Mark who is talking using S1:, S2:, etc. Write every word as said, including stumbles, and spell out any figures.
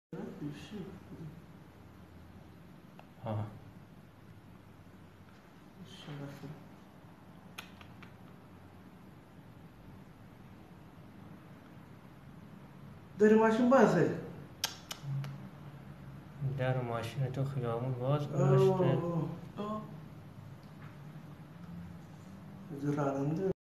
S1: آها
S2: در ماشین بازه.
S1: در ماشین تو خیابون باز گذاشته.
S2: از راننده